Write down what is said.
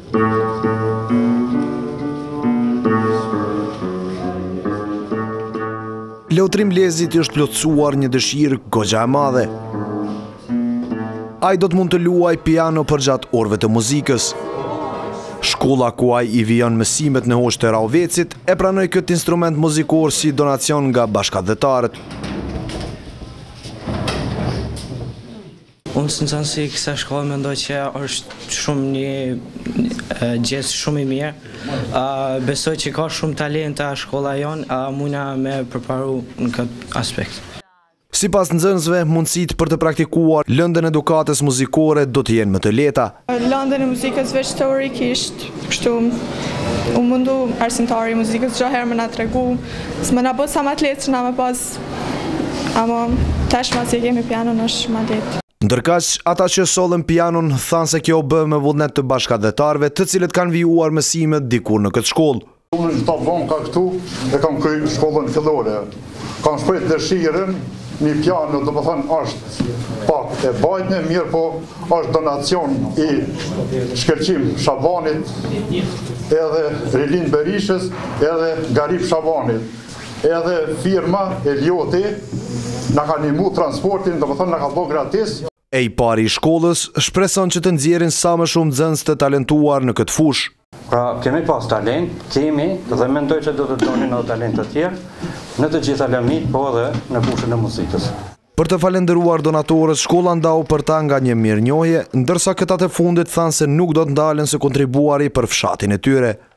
Lotrim Lezit është plotësuar një dëshirë goxha e madhe. Ai do të mund të luaj piano përgjatë orëve të muzikës. Shkolla ku ai I vijon mësimet në Hoxh të Rahovecit e pranoi këtë instrument muzikor si donacion nga bashkëdhetarët. Unë së nëzënë si kësa shkollë mendoj që është shumë një gjest shumë I mirë. Besoj që ka shumë talenta shkolla jonë, muna me përparu në këtë aspekt. Sipas nxënësve, mundësitë për të praktikuar lëndën edukatës muzikore do të jenë më të lehta. Lëndën e muzikës veç teorikisht, kështu u mundu arsimtari I muzikës çdo herë më na tregu, s'më na bë sa më të lehtë që na më pas, ama tashmë si kemi pianon është më lehtë. Ndërkaq, ata që sollën pianon thanë se kjo bë me vullnet të bashkëdhetarëve, të cilët kanë vijuar mësimet dikur në këtë shkollë. Unë në tabon ka këtu e kam kryer shkollën fillore. Kam shpreh dëshirën një piano, do të thënë është pak e bajtën, mirë po është donacion I Shkëlqim Shabanit, edhe Rilin Berishës, edhe Garip Shabanit, edhe firma Elioti na ka ndihmu transportin, do të thënë na ka bërë gratis. E I pari I shkollës shpreson që të nxjerrin sa më shumë nxënës të talentuar në këtë fushë. Pra, kemi pas talent, dhe mendoj që do të donin edhe talent të tjerë, në të gjitha lamit, po edhe në fushën e muzikës. Për të falendëruar donatorët, shkolla ndau për ta nga një mirënjohje, ndërsa këta të fundit thanë se nuk do të ndalen se kontribuari për fshatin e tyre.